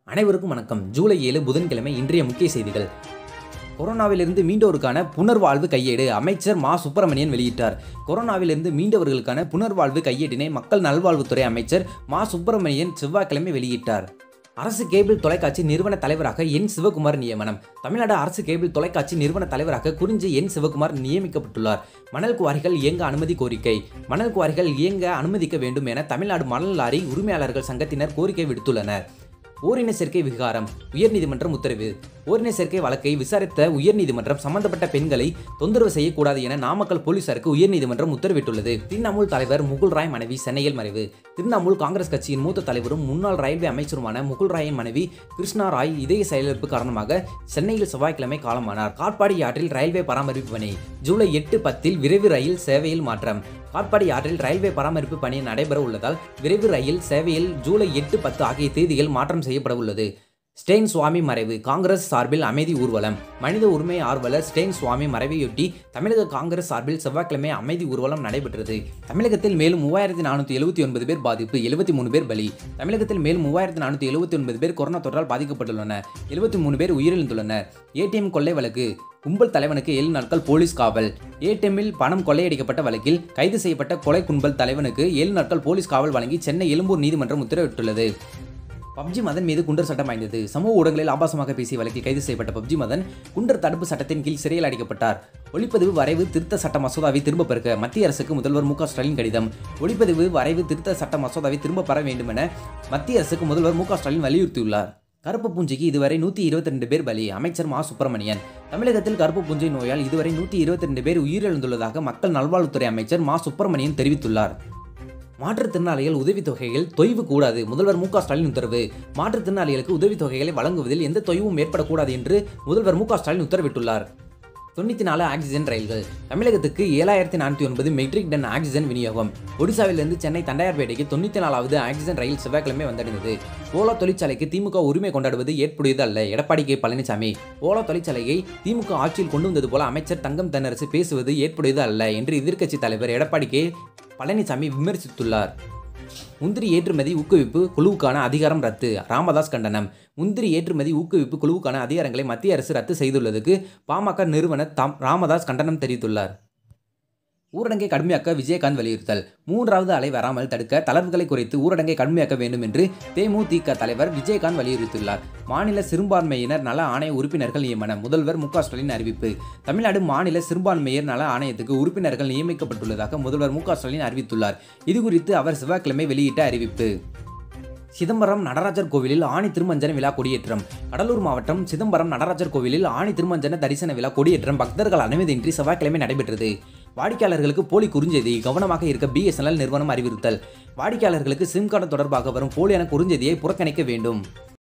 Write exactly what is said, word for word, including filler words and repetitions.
அனைவருக்கும் வணக்கம். ஜூலை ஏழு புதன்கிழமை இன்றைய முக்கிய செய்திகள். கொரோனாவிலிருந்து மீண்டோருக்கான புனர்வாழ்வு கையேடு அமைச்சர் மா சுப்பிரமணியன் வெளியிட்டார். கொரோனாவிலிருந்து மீண்டவர்களுக்கான புனர்வாழ்வு கையேட்டினை மக்கள் நல்வாழ்வுத்துறை அமைச்சர் மா சுப்பிரமணியன் செவ்வாய்க்கிழமை வெளியிட்டார். அரசு கேபிள் தொலைக்காட்சி நிறுவன தலைவராக என் சிவகுமார் நியமனம். தமிழ்நாடு அரசு கேபிள் தொலைக்காட்சி நிறுவன தலைவராக குறிஞ்சி என் சிவகுமார் நியமிக்கப்பட்டுள்ளார். மணல் குவாரிகள் இயங்க அனுமதி கோரிக்கை. மணல் குவாரிகள் இயங்க அனுமதிக்க வேண்டும் என தமிழ்நாடு மணல் லாரி உரிமையாளர்கள் சங்கத்தினர் கோரிக்கை விடுத்துள்ளனர். ஓரின சேர்க்கை விகாரம் உயர்நீதிமன்றம் உத்தரவு. ஓரின சேர்க்கை வழக்கை விசாரித்த உயர்நீதிமன்றம் சம்பந்தப்பட்ட பெண்களை தொந்தரவு செய்யக்கூடாது என நாமக்கல் போலீசாருக்கு உயர்நீதிமன்றம் உத்தரவிட்டுள்ளது. திரிணாமுல் தலைவர் முகுல் ராய் மனைவி சென்னையில் மறைவு. திரிணாமுல் காங்கிரஸ் கட்சியின் மூத்த தலைவரும் முன்னாள் ரயில்வே அமைச்சருமான முகுல் ராயின் மனைவி கிருஷ்ணா ராய் இதய செயலிழப்பு காரணமாக சென்னையில் செவ்வாய்க்கிழமை காலமானார். காட்பாடி ஆற்றில் ரயில்வே பராமரிப்பு பணி. ஜூலை எட்டு பத்தில் விரைவு ரயில் சேவையில் மாற்றம். காட்பாடி ஆற்றில் ரயில்வே பராமரிப்பு பணி நடைபெற உள்ளதால் விரைவு ரயில் சேவையில் ஜூலை எட்டு பத்து ஆகிய தேதிகள் மாற்றம் செய்யப்பட உள்ளது. ஸ்டெயின் சுவாமி மறைவு. காங்கிரஸ் சார்பில் அமைதி ஊர்வலம். மனித உரிமை ஆர்வலர் ஸ்டெயின் சுவாமி மறைவையொட்டி தமிழக காங்கிரஸ் சார்பில் செவ்வாய்க்கிழமை அமைதி ஊர்வலம் நடைபெற்றது. தமிழகத்தில் மேலும் மூவாயிரத்தி நானூற்றி எழுபத்தி ஒன்பது பேர் பாதிப்பு, எழுபத்தி மூணு பேர் பலி. தமிழகத்தில் மேலும் மூவாயிரத்தி நானூற்றி எழுபத்தி ஒன்பது பேர் கொரோனா தொற்றால் பாதிக்கப்பட்டுள்ளனர். எழுபத்தி மூணு பேர் உயிரிழந்துள்ளனர். ஏடிஎம் கொள்ளை வழக்கு. கும்பல் தலைவனுக்கு ஏழு நாட்கள் போலீஸ் காவல். ஏடிஎம்மில் பணம் கொள்ளையடிக்கப்பட்ட வழக்கில் கைது செய்யப்பட்ட கொலை கும்பல் தலைவனுக்கு ஏழு நாட்கள் போலீஸ் காவல் வழங்கி சென்னை எழும்பூர் நீதிமன்றம் உத்தரவிட்டுள்ளது. பப்ஜி மதன் மீது குண்டர் சட்டம் வாய்ந்தது. சமூக ஊடகங்களில் ஆபாசமாக பேசிய வழக்கில் கைது செய்யப்பட்ட பப்ஜி மதன் குண்டர் தடுப்பு சட்டத்தின் கீழ் சிறையில் அடைக்கப்பட்டார். ஒளிப்பதிவு வரைவு திருத்த சட்ட மசோதாவை திரும்ப பெறுக மத்திய அரசுக்கு முதல்வர் மு க ஸ்டாலின் கடிதம். ஒளிப்பதிவு வரைவு திருத்த சட்ட மசோதாவை திரும்ப பெற வேண்டும் என மத்திய அரசுக்கு முதல்வர் மு க ஸ்டாலின் வலியுறுத்தியுள்ளார். கருப்பு பூஞ்சைக்கு இதுவரை நூற்றி இருபத்தி ரெண்டு பேர் பலி. அமைச்சர் மா சுப்பிரமணியன். தமிழகத்தில் கருப்பு பூஞ்சை நோயால் இதுவரை நூற்றி இருபத்தி ரெண்டு பேர் உயிரிழந்துள்ளதாக மக்கள் நல்வாழ்வுத்துறை அமைச்சர் மா சுப்பிரமணியன் தெரிவித்துள்ளார். மாற்றுத்திறனாளிகள் உதவித்தொகைகள் தொய்வு கூடாது முதல்வர் மு க ஸ்டாலின் உத்தரவு. மாற்றுத்திறனாளிகளுக்கு உதவித்தொகைகளை வழங்குவதில் எந்த தொய்வும் ஏற்படக்கூடாது என்று முதல்வர் மு க ஸ்டாலின் உத்தரவிட்டுள்ளார். தொண்ணூற்றி நாலு ஆக்சிஜன் ரயில்கள். தமிழகத்துக்கு ஏழாயிரத்தி நானூற்றி ஒன்பது மெட்ரிக் டன் ஆக்சிஜன் விநியோகம். ஒடிசாவிலிருந்து சென்னை தண்டையார்பேட்டைக்கு தொண்ணூற்றி நாலாவது ஆக்சிஜன் ரயில் செவ்வாய்க்கிழமை வந்தடைந்தது. ஓலா தொழிற்சாலைக்கு திமுக உரிமை கொண்டாடுவது ஏற்புடையது அல்ல எடப்பாடி கே பழனிசாமி. ஓலா தொழிற்சாலையை திமுக ஆட்சியில் கொண்டு வந்தது போல அமைச்சர் தங்கம் தென்னரசு பேசுவது ஏற்புடையது அல்ல என்று எதிர்க்கட்சி தலைவர் எடப்பாடி கே பழனிசாமி விமர்சித்துள்ளார். முந்திரி ஏற்றுமதி ஊக்குவிப்பு குழுவுக்கான அதிகாரம் ரத்து. ராமதாஸ் கண்டனம். முந்திரி ஏற்றுமதி ஊக்குவிப்பு குழுவுக்கான அதிகாரங்களை மத்திய அரசு ரத்து செய்துள்ளதுக்கு பாமக நிறுவனர் தாம் ராமதாஸ் கண்டனம் தெரிவித்துள்ளார். ஊரடங்கை கடுமையாக்க விஜயகாந்த் வலியுறுத்தல். மூன்றாவது அலை வராமல் தடுக்க தளர்வுகளை குறைத்து ஊரடங்கை கடுமையாக்க வேண்டும் என்று தேமுதிக தலைவர் விஜயகாந்த் வலியுறுத்தியுள்ளார். மாநில சிறுபான்மையினர் நல ஆணைய உறுப்பினர்கள் நியமனம். முதல்வர் மு க ஸ்டாலின் அறிவிப்பு. தமிழ்நாடு மாநில சிறுபான்மையர் நல ஆணையத்துக்கு உறுப்பினர்கள் நியமிக்கப்பட்டுள்ளதாக முதல்வர் மு க ஸ்டாலின் அறிவித்துள்ளார். இதுகுறித்து அவர் செவ்வாய்க்கிழமை வெளியிட்ட அறிவிப்பு. சிதம்பரம் நடராஜர் கோவிலில் ஆணி திருமஞ்சன விழா கொடியேற்றம். கடலூர் மாவட்டம் சிதம்பரம் நடராஜர் கோவிலில் ஆணி திருமஞ்சன தரிசன விழா கொடியேற்றம் பக்தர்கள் அனுமதியின்றி செவ்வாய்க்கிழமை நடைபெற்றது. வாடிக்கையாளர்களுக்கு போலி குறுஞ்செய்தி கவனமாக இருக்க பி எஸ் என் எல் நிறுவனம் அறிவுறுத்தல். வாடிக்கையாளர்களுக்கு சிம் கார்டு தொடர்பாக வரும் போலியான குறுஞ்செய்தியை புறக்கணிக்க வேண்டும்.